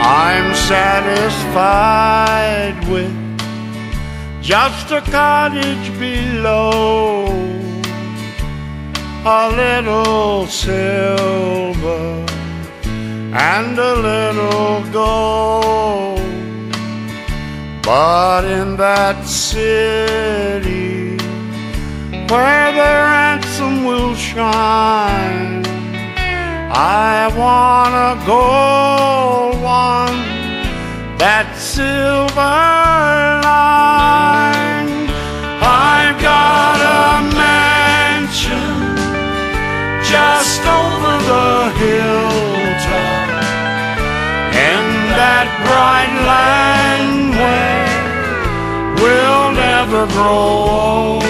I'm satisfied with just a cottage below, a little silver and a little gold. But in that city where the ransom will shine, I want a gold one, that silver line. I've got a mansion just over the hilltop in that bright land where we'll never grow old.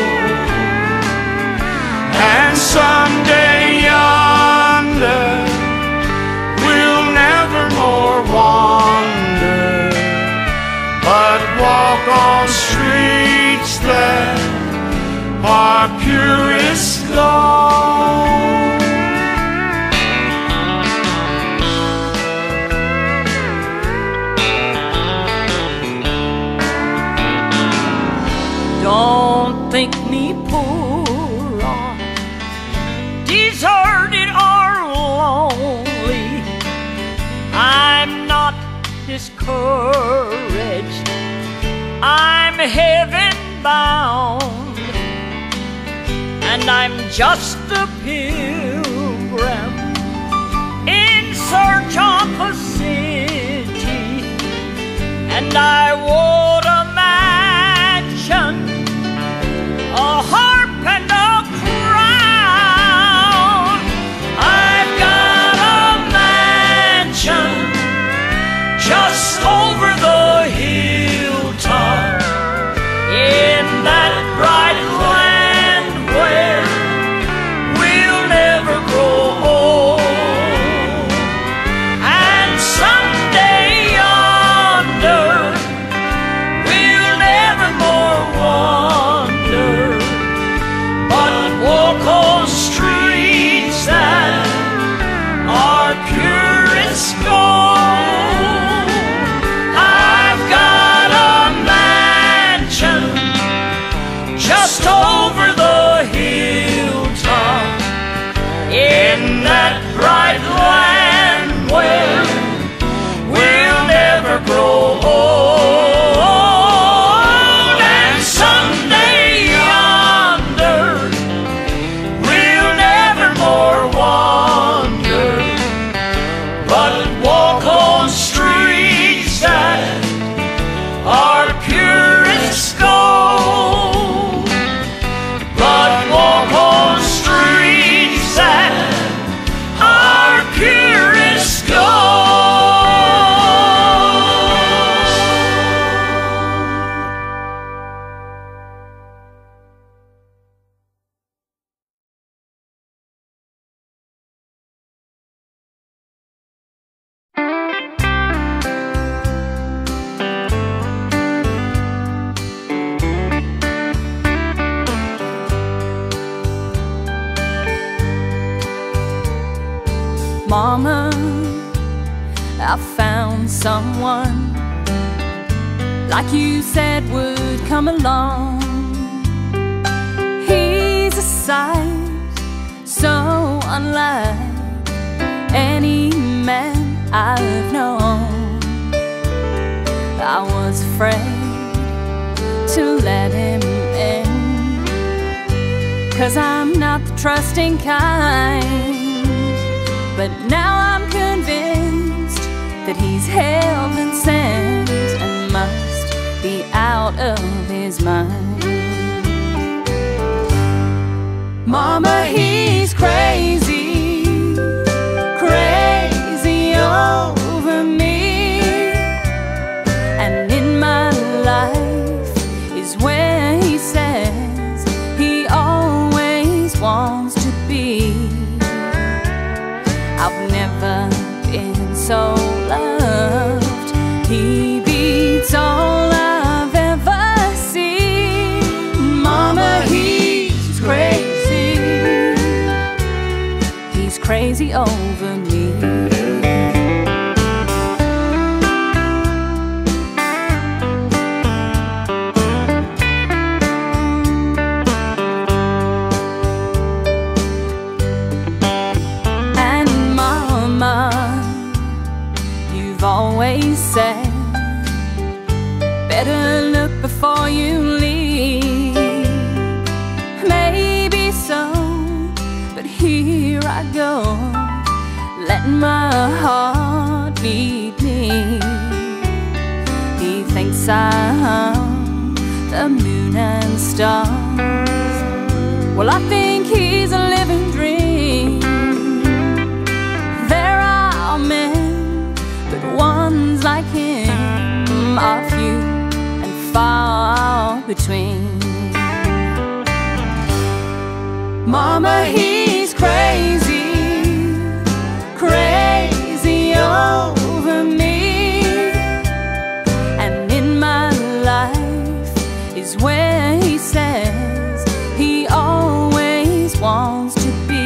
And someday yonder we'll never more wander, but walk on streets that are purest gold. Don't think me poor or deserted or lonely. I'm not discouraged, I'm heaven bound, and I'm just a pilgrim in search of a city. And I would imagine a harp and a crown. I've got a mansion just over the hilltop in that bright land where we'll never grow old. And someday yonder we'll never more wander, but walk on streets that are purest gold. I've got a mansion just over the hilltop in that bright land where we'll never grow old. And someday yonder we'll never more wander, but walk on streets that are purest gold. But walk on streets that are purest gold. Mama, I found someone like you said would come along. He's a sight so unlike any man I've known. I was afraid to let him in, 'cause I'm not the trusting kind. But now I'm convinced that he's heaven sent and must be out of his mind. Mama, he's crazy, crazy over me. And in my life is where he says he always wants to be. I've never been so loved. He beats all I've ever seen. Mama, he's crazy. He's crazy over me. stars. Well, I think he's a living dream. There are men, but ones like him are few and far between. Mama, he's crazy, crazy over me. And in my life is where he says he always wants to be.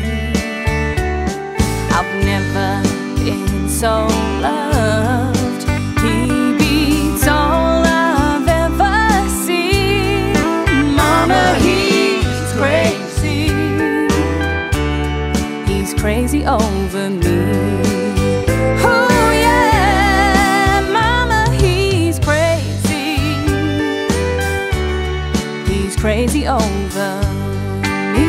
I've never been so loved. He beats all I've ever seen. Mama, he's crazy. He's crazy over me. Oh yeah, Mama, he's crazy. He's crazy over me.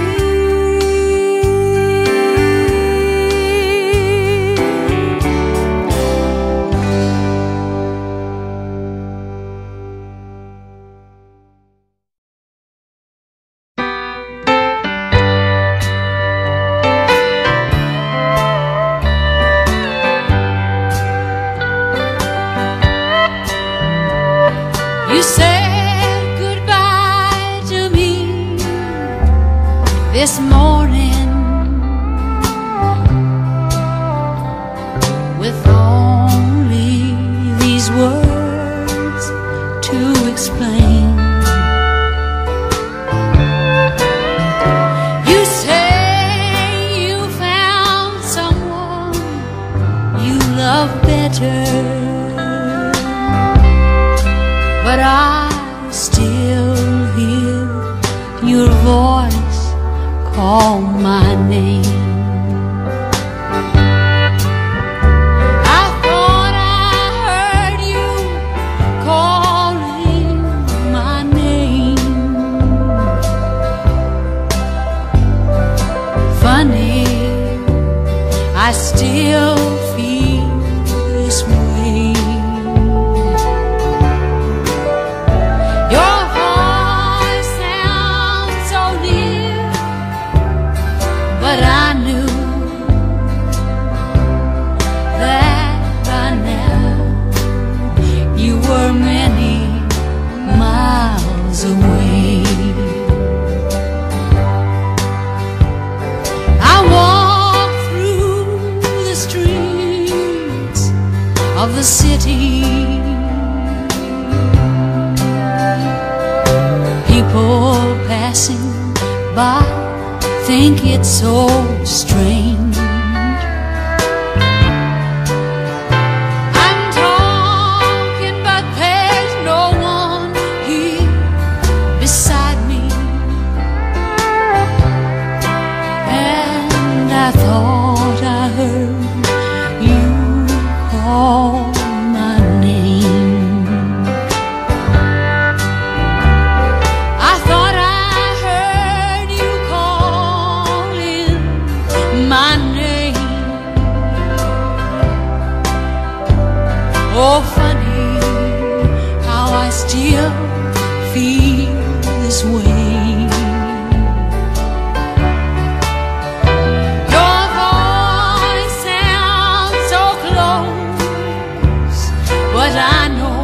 You said goodbye to me this morning with only these words to explain. You say you found someone you love better, but I still hear your voice call my name. I thought I heard you calling my name. Funny, I still feel this way. Your voice sounds so near, but I knew that by now you were many miles away. I walked through the streets of the city. People passing by think it's so strange. I'm talking, but there's no one here beside me. And I thought I heard you call my name. I thought I heard you calling my name. Oh, funny how I still feel this way. Your voice sounds so close, but I know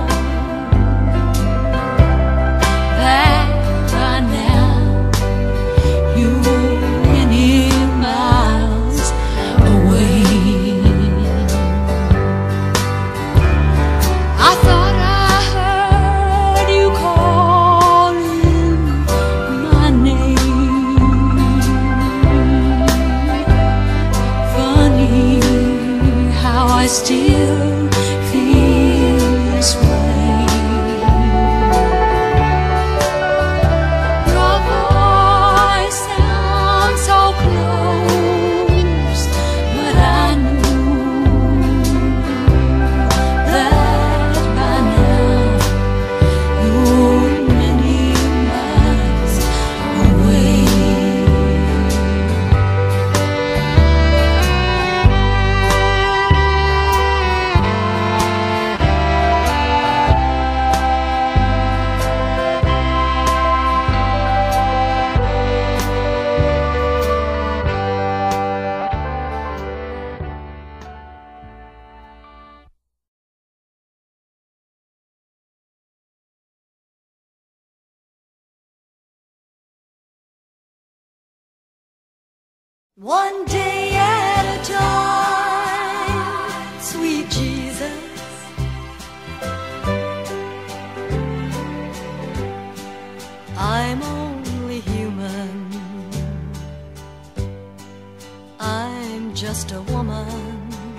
that by now you're many miles away. I thought I heard you calling my name. Funny how I still feel this way. Your voice sounds so close, but I knew that by now you're many miles away. One day at a time, sweet Jesus. I'm only human. I'm just a woman.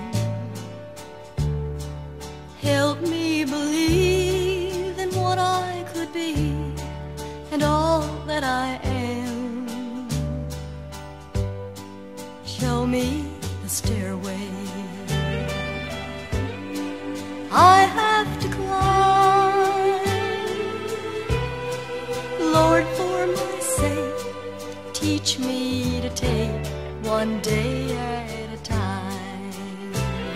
Help me believe in what I could be and all that I am. Show me the stairway I have to climb. Lord, for my sake, teach me to take one day at a time.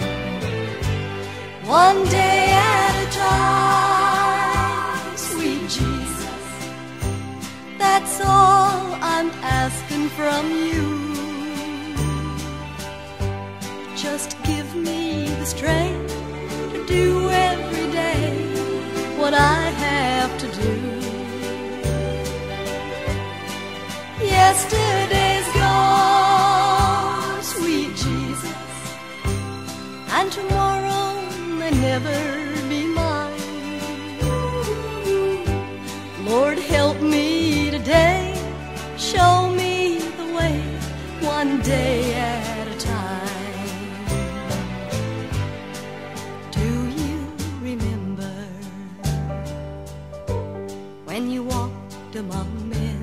One day at a time, sweet Jesus. That's all I'm asking from you. Just give me the strength to do every day what I have to do. Yesterday's gone, sweet Jesus, and tomorrow may never be mine. Lord, help me today, show me the way, one day at a time. Do you remember when you walked among men?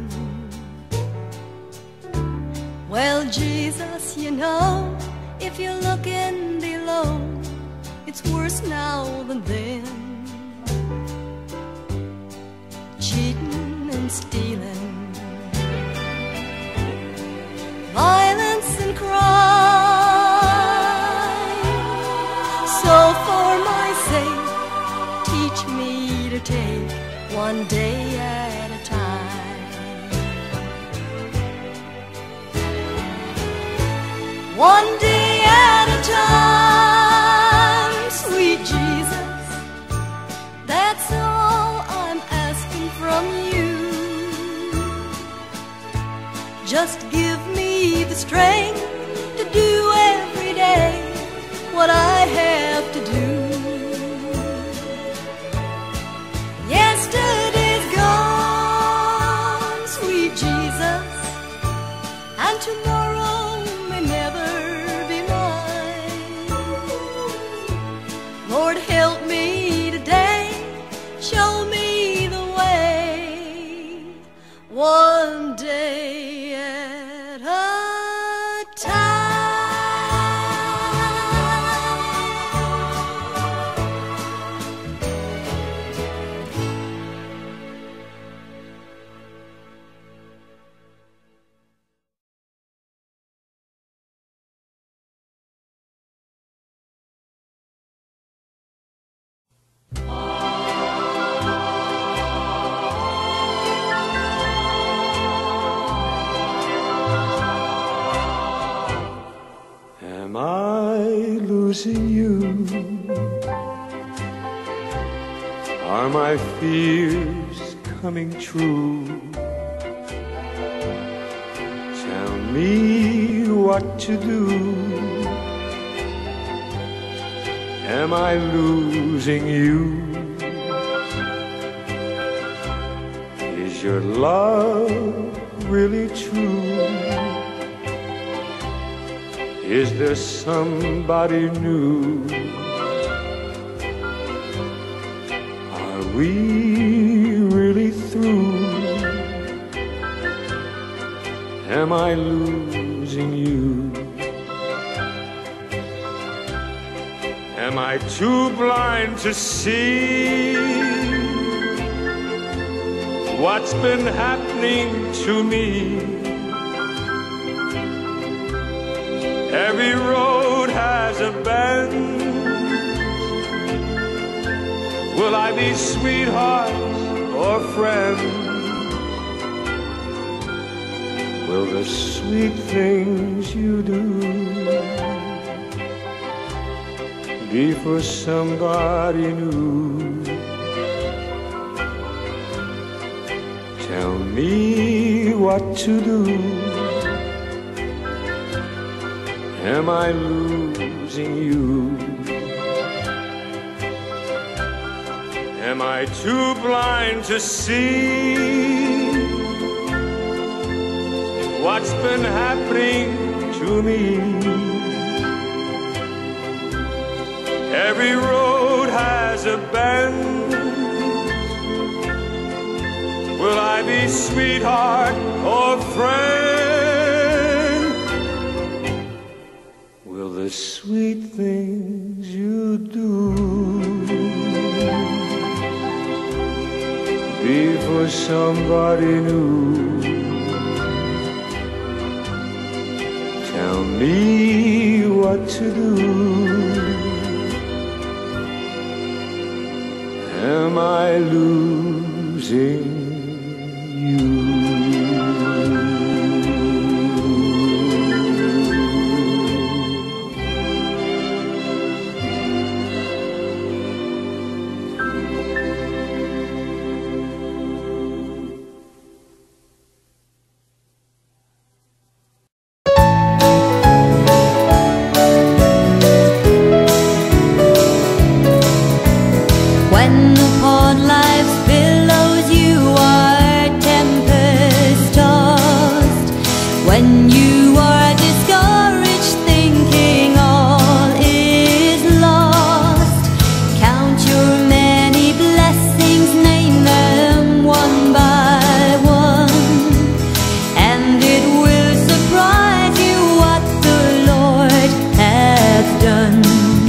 Well, Jesus, you know, if you're looking below, it's worse now than then. Cheating and stealing, violence and crime. So for my sake, teach me to take one day at a time. One day at a time, sweet Jesus. That's all I'm asking from you. Just give me the strength to do every day what I have to do. Yesterday's gone, sweet Jesus, and tomorrow may never be mine. Lord, help me today, show me the way, one day at a time. Am I losing you? Are my fears coming true? Tell me what to do. Am I losing you? Is your love really true? Is there somebody new? Are we really through? Am I losing you? Am I too blind to see what's been happening to me? Every road has a bend. Will I be sweethearts or friends? Will the sweet things you do be for somebody new? Tell me what to do. Am I losing you? Am I too blind to see what's been happening to me? Every road has a bend. Will I be sweetheart or friend? Will the sweet things you do be for somebody new? Tell me what to do. Am I losing you? When upon life's billows you are tempest-tossed, when you are discouraged thinking all is lost, count your many blessings, name them one by one, and it will surprise you what the Lord hath done.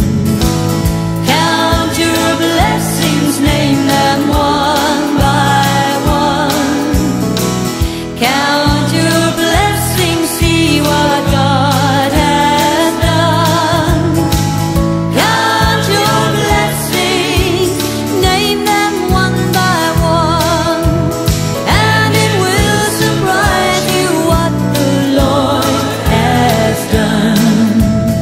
Count your blessings, name them one by one. Count your blessings, see what God has done. Count your blessings, name them one by one, and it will surprise you what the Lord has done.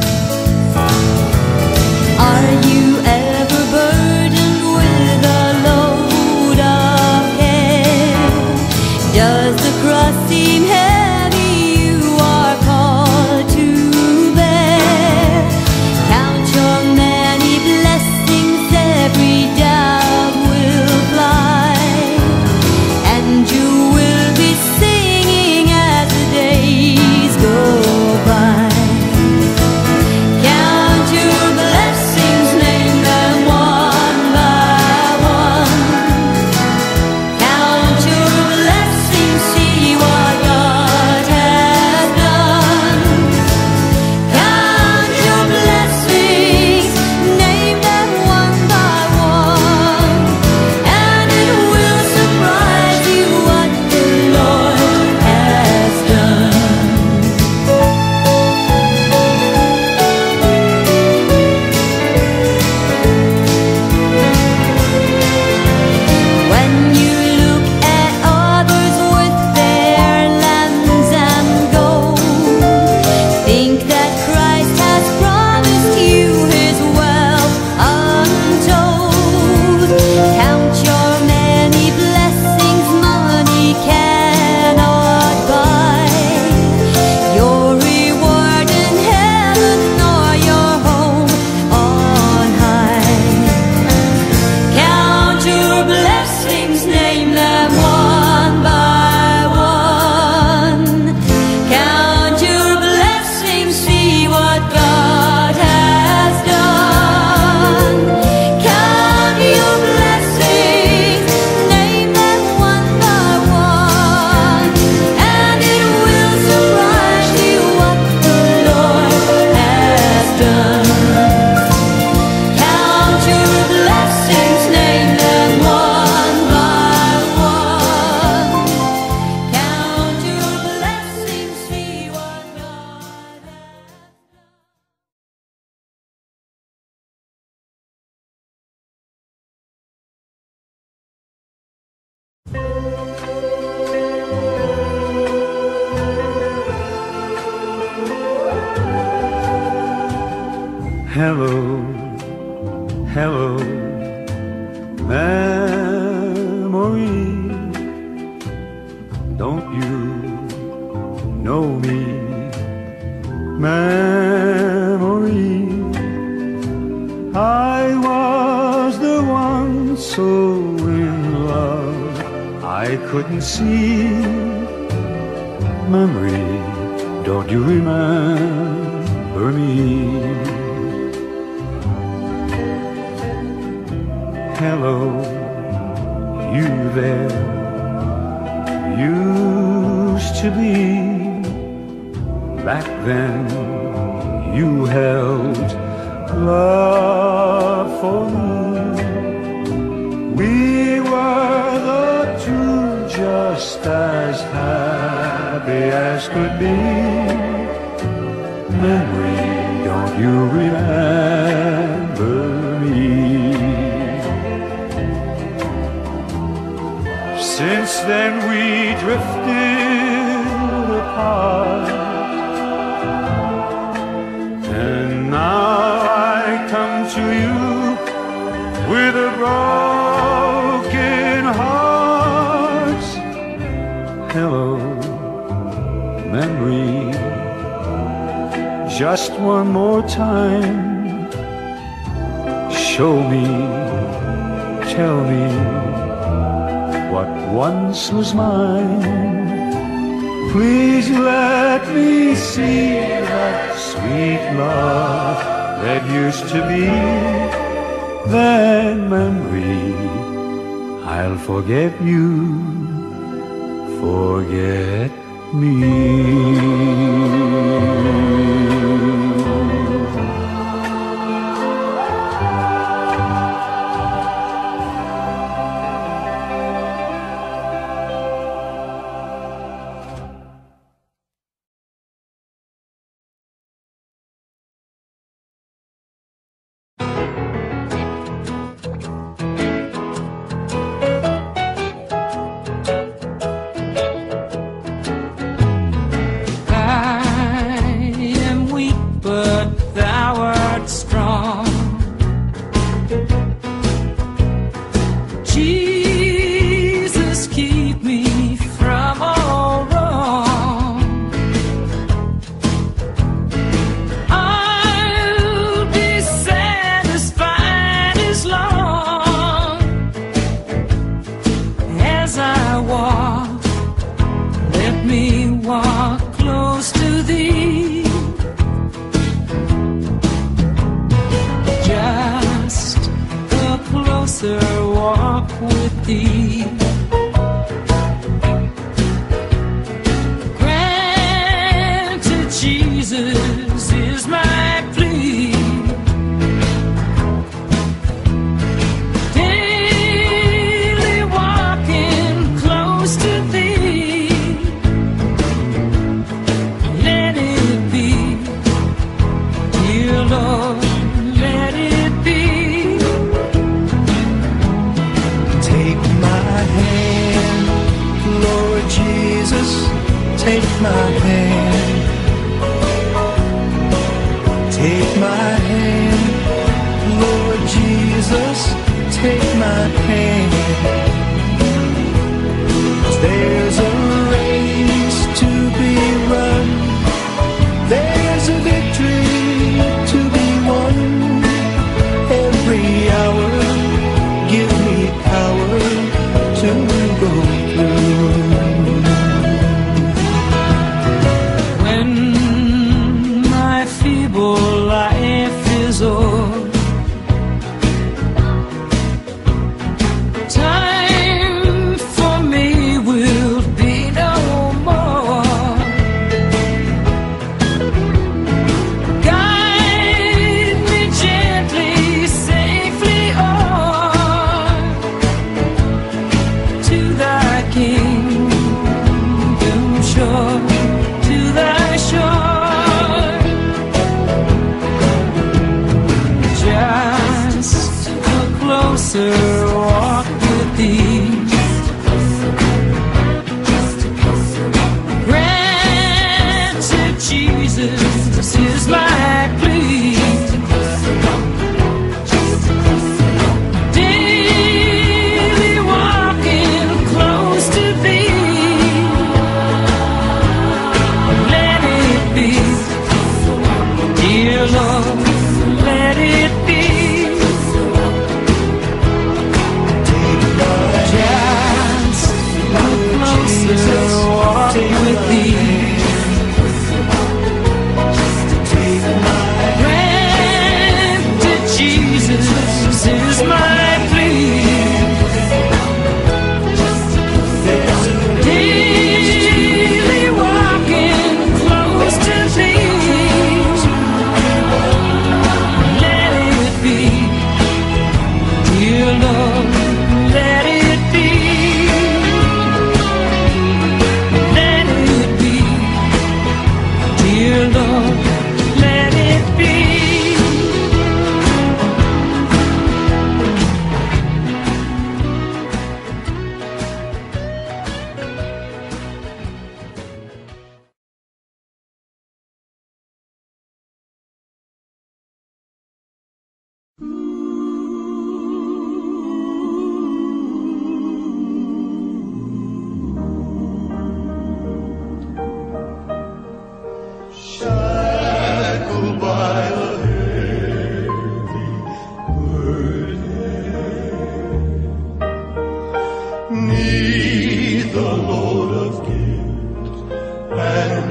Are you ever burdened with a load of care? Does the cross seem heavy you are called to bear? Count your many blessings, every doubt will fly, and you will be singing as the days go by. Count your blessings, name them one by one. Count your blessings, see what God has done. Count your blessings, name them one by one, and it will surprise you what the Lord has done. When you look at others with their lands and gold, think that Christ has promised you his wealth untold. Count your many blessings, money cannot buy your reward in heaven or your home on high. Count your blessings, name them one by one. Count your blessings, see what God has done. Count your blessings, name them one by one, and it will surprise you what the Lord has done. Count your blessings, name them one by one. Count your blessings, see what God has done. Hello, hello, memory. Don't you know me? memory. I was the one so in love I couldn't see. Memory, don't you remember me? Hello, you there, used to be. Back then you held love for me. We were the two just as happy as could be. Memory, don't you remember me? Since then we drifted apart, and now I come to you with a broken heart. Hello, memory, just one more time. Show me, tell me what once was mine. Please let me see that sweet love that used to be. Then memory, I'll forget you, forget me.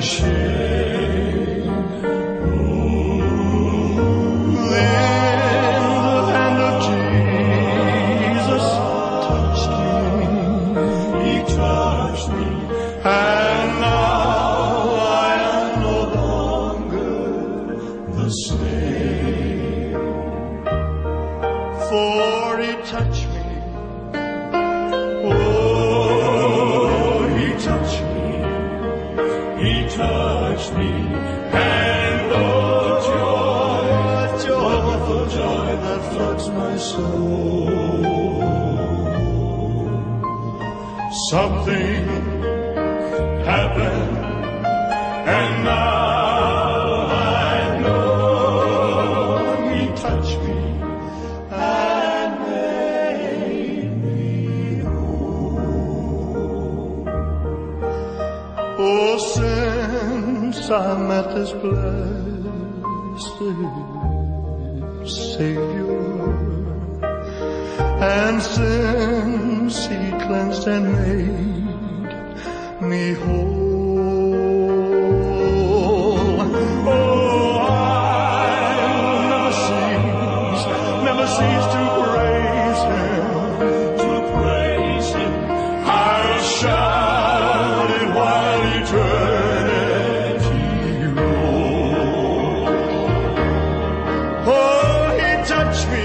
shame. Then the hand of Jesus touched me. He touched me, and now I am no longer the same. For he touched me. Oh, he touched me. He touched me, and oh, joy, wonderful joy that floods my soul. Something happened, and now I know he touched me and made me whole. Oh, since I met this blessed Savior, and since he cleansed and made me whole, oh, I'll never cease to praise him, I'll shout it while eternity rolls. Oh, he touched me.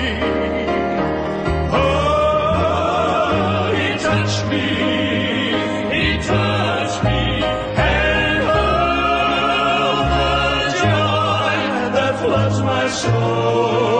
He touched me, and oh, the joy that floods my soul.